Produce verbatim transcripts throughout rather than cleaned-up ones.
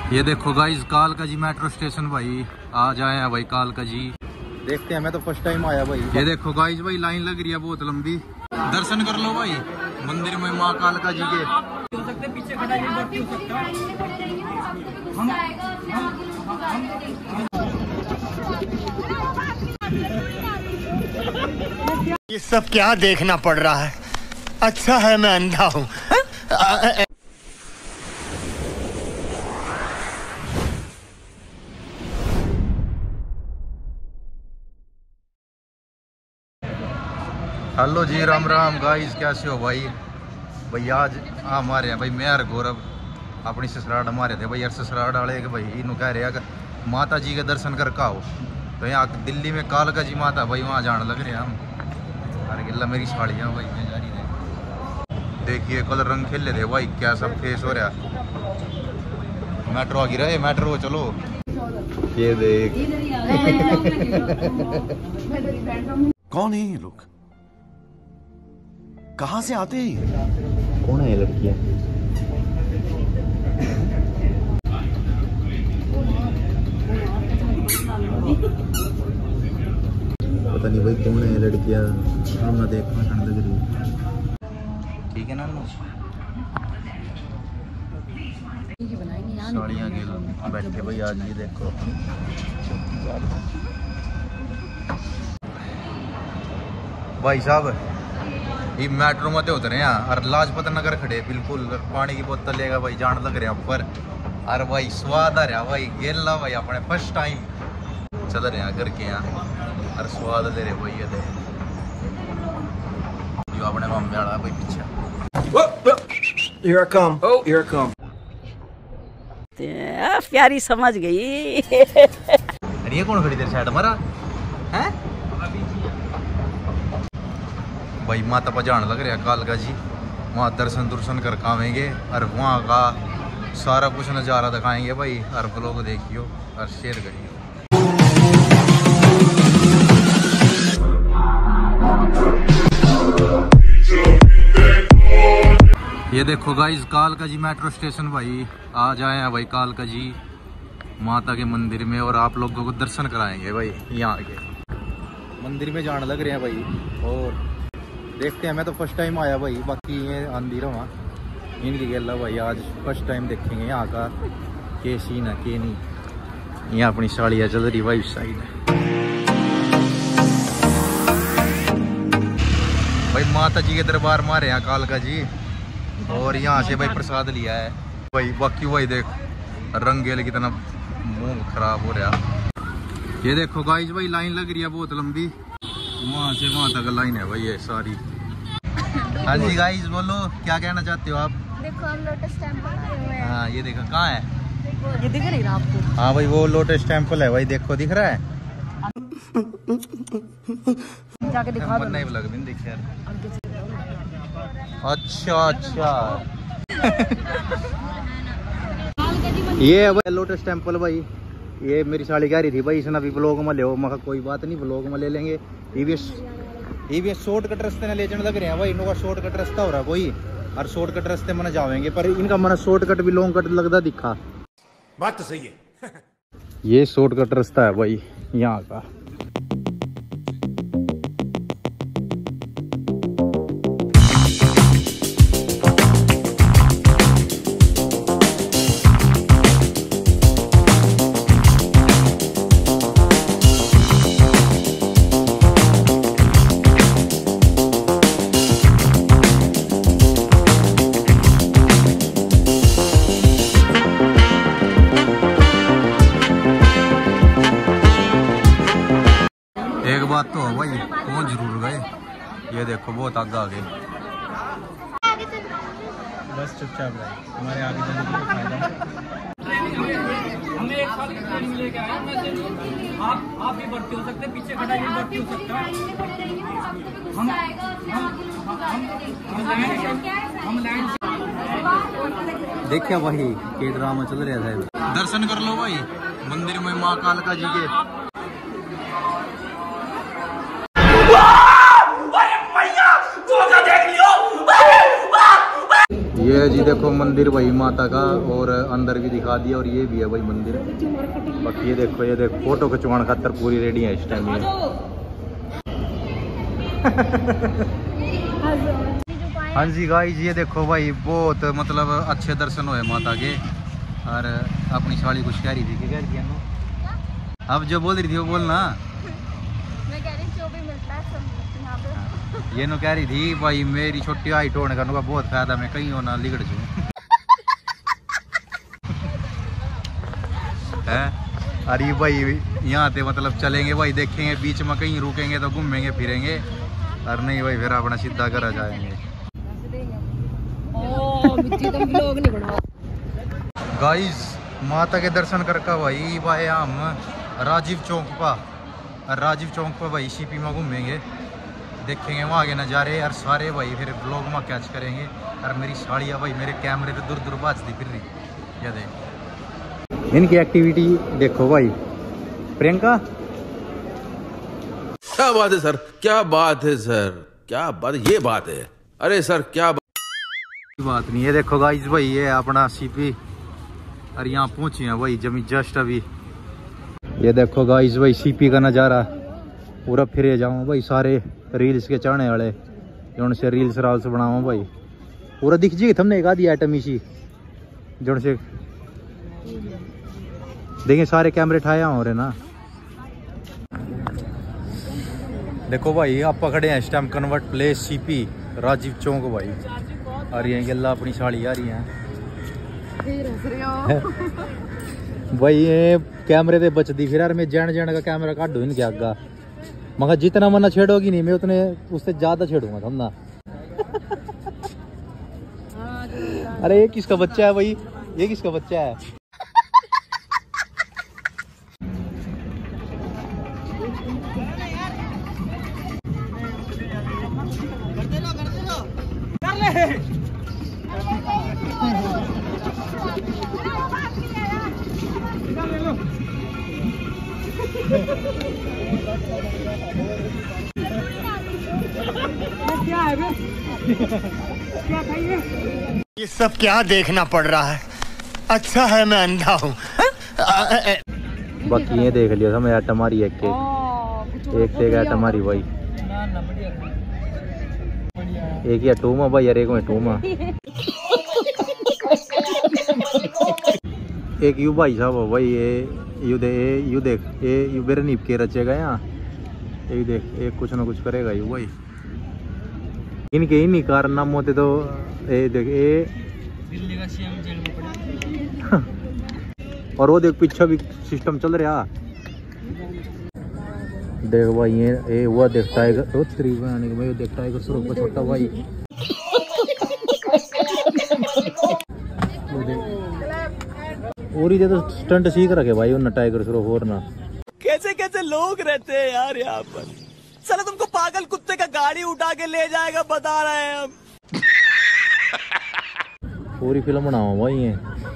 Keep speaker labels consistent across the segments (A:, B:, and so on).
A: ये देखो गाइस कालका जी मेट्रो स्टेशन भाई, आ जाए हैं भाई कालका जी। देखते हैं, मैं तो फर्स्ट टाइम आया भाई। ये देखो गाइस भाई लाइन लग रही है बहुत लंबी। दर्शन कर लो भाई मंदिर में माँ कालका जी के।
B: हो सकते पीछे खड़ा ये भर्ती हो सकता है।
C: ये सब क्या देखना पड़ रहा है? अच्छा है मैं अंधा हूँ।
A: हेलो जी, राम राम गाइस, कैसे हो भाई? भाई आज हमारे हैं भाई मैं और गौरव अपनी ससुराल हमारे थे भाई। यार ससुराल वाले के भाई इन्हों कह रहे हैं माता जी के दर्शन कर का हो, तो यहाँ दिल्ली में कालका जी माता भाई वहाँ जाने लग रहे हैं हम। अरे गिल्ला मेरी साड़ियाँ भाई मैं जा रही थे। देखिए कल रंग खेले थे भाई, क्या सब फेस हो रहा। मेट्रो आ गिरा है, मेट्रो चलो। ये देख
D: कौन है ये लोग, कहाँ से आते हैं?
A: कौन है ये लड़कियाँ? पता नहीं भाई कौन है ये लड़कियाँ, मैं देखना ठंड लग रही। ठीक है ना साड़ियाँ के बैठे भाई आज। ये देखो भाई साहब ये मेट्रो में तो उतरे हैं और लाजपत नगर खड़े बिल्कुल। पानी की बोतल लेगा भाई जान लग रहे हैं ऊपर। अरे भाई स्वाद आ रहा भाई, गेला भाई अपने फर्स्ट टाइम चल रहे हैं करके यहाँ और स्वाद ले रहे भाई। ये दे जो अपने मामे वाला भाई पीछे।
E: Here I come. Oh, here I come.
F: प्यारी समझ गई।
A: अरे ये कौन खड़ी तेरे साइड हमारा है भाई? माता पर जान लग रहा है कालका जी, वहाँ दर्शन दुर्शन कर आवेंगे और वहाँ का सारा कुछ नज़ारा दिखाएंगे भाई। हर ब्लॉग देखियो और शेयर करियो। ये देखो गाइस कालका जी मेट्रो स्टेशन भाई, आ जाए हैं भाई कालका जी माता के मंदिर में और आप लोगों को दर्शन कराएंगे भाई। यहाँ के मंदिर में जाने लग रहे हैं भाई और देखते हैं। मैं तो फर्स्ट टाइम आया भाई, बाकी ये आंधी रहा इनकी गेला भाई। आज फर्स्ट टाइम देखेंगे यहाँ का के सीन है के नहीं। यहाँ अपनी साड़ियाँ चल रही भाई उस साइड भाई। माता जी के दरबार मारे हैं कालका जी और यहाँ से भाई प्रसाद लिया है भाई। बाकी भाई देख रंगेल कितना मुंह खराब हो रहा। ये देखो गाइस भाई लाइन लग रही है बहुत लंबी, वहाँ से वहाँ तक लाइन है भाई ये सारी। हाँ जी गाइस बोलो क्या कहना चाहते हो आप?
G: देखो हम लोटस टेम्पल आए हुए हैं।
A: हाँ ये देखो कहाँ है,
F: ये दिख रही है आपको?
A: हाँ भाई वो लोटस टेम्पल है भाई, देखो दिख रहा है।
F: जाके दिखा दो।
A: नहीं लग भी देख यार। अच्छा अच्छा ये है भाई लोटस टेम्पल भाई। ये मेरी साड़ी कह रही थी भाई इसने अभी ब्लॉग में ले, मैं कोई बात नहीं ब्लॉग में ले लेंगे। ये भी ये भी शॉर्टकट रास्ते में ले जाने लग रहे हैं भाई। इनका शॉर्टकट रास्ता हो रहा कोई और शॉर्टकट रास्ते में जावेंगे, पर इनका मन शॉर्टकट भी लॉन्ग कट लगता दिखा।
E: बात तो सही है।
A: ये शॉर्टकट रास्ता है भाई यहाँ का। एक बात तो है भाई कौन जरूर गए। ये देखो बहुत आगे आ गए। बस चुपचाप भाई हमारे आगे चलने का फायदा।
B: हमें एक साल की ट्रेनिंग लेके आए हैं। आप आप भी भर्ती हो सकते हैं, पीछे खड़ा ये भर्ती हो सकता है। हम हम हम लैंड
A: देखिए भाई के ड्रामा चल रहा था। दर्शन कर लो भाई मंदिर में माँ कालका जी के। ये ये जी देखो मंदिर भाई माता का, और अंदर भी दिखा दिया, और ये भी है भाई मंदिर। बाकी ये देखो, ये देखो फोटो खिंचवाने खातर पूरी रेडी है इस टाइम ये। हाँ जी गाइस, ये देखो भाई बहुत मतलब अच्छे दर्शन हुए माता के। और अपनी साली कुछ कह रही थी, क्या कह रही थी अब जो बोल रही थी वो बोलना।
G: मैं कह रही जो भी मिलता है सब यहाँ पे।
A: ये नो कह रही थी भाई मेरी छोटी हाइट होने का नुका बहुत फायदा, मैं कहीं होना लिगड़ जाऊँ है। अरे भाई यहाँ पे मतलब चलेंगे भाई, देखेंगे बीच में कहीं रुकेंगे तो घूमेंगे फिरेंगे, और नहीं भाई फिर अपना सीधा घर जाएंगे। गाइस माता के दर्शन करके भाई भाई हम राजीव चौक पर राजीव चौक पर भाई सीपी में घूमेंगे, देखेंगे वहाँ के नज़ारे, और सारे भाई फिर ब्लॉग में कैच करेंगे। और मेरी साड़ियाँ भाई मेरे कैमरे पे दूर दूर बाजती फिर रही, या देख इनकी एक्टिविटी देखो भाई। प्रियंका
H: क्या बात है सर, क्या बात है सर, क्या बात, ये बात है। अरे सर क्या
A: बात नहीं है। देखो गाइस भाई ये अपना सीपी, और यहाँ पहुंचे हैं भाई जमी जस्ट अभी। ये देखो गाइस भाई सीपी का नज़ारा पूरा फिरे जाऊँ भाई, सारे रील्स के चाहने वाले जो से रील्स राल्स बनाओ भाई, पूरा दिख जी हमने एक आधी आइटम इसी जो से देखिए सारे कैमरे ठाया हो रहे ना। देखो भाई आप खड़े हैं इस टाइम कन्वर्ट प्लेस सीपी राजीव चौक भाई, और ये गल्ला अपनी साड़ी आ रही है भाई। ये कैमरे दे बचती फिर यार, मैं जैन जैन का कैमरा काटू इनके आगा, मगर जितना मना छेड़ोगी नहीं मैं उतने उससे ज्यादा छेड़ूंगा समझना। अरे ये किसका बच्चा है भाई, ये किसका बच्चा है?
B: क्या है बे? क्या खाइए?
C: ये सब क्या देखना पड़ रहा है? अच्छा है मैं अंधा हूँ।
A: बाकी ये देख लिया समय आटा मारी एक के एक से एक आटा मारी भाई, एक ही टूमा भाई यार, एक में टूमा एक यू भाई साहब भाई। ये यू दे यू देख ये यू बेरे नीप के रचेगा यहाँ, एक देख एक कुछ ना कुछ करेगा यू भाई। इनके ही नहीं कारनाम होते तो ए देख ए
B: दिल्ली का सीएम जेल में पड़ा।
A: और वो देख पीछे भी सिस्टम चल रहा देख भाई। ये ए हुआ देख टाइगर, वो थ्री बनाने के भाई देख टाइगर सुरख का छोटा भाई। और इधर तो स्टंट सीख रखे भाई उन टाइगर सुरख और ना।
E: कैसे कैसे लोग रहते हैं यार यहाँ पर, साला तुमको पागल कुत्ते का गाड़ी उठा के ले जाएगा बता रहे हैं हम।
A: पूरी फिल्म बनाओ भाई ये।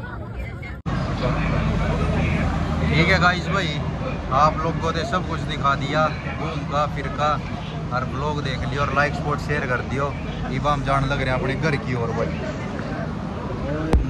A: ठीक है गाइस भाई, आप लोग को तो सब कुछ दिखा दिया, घूम का फिर का, और ब्लॉग देख लियो और लाइक स्पोर्ट शेयर कर दियो। अब हम जान लग रहे हैं अपने घर की ओर भाई।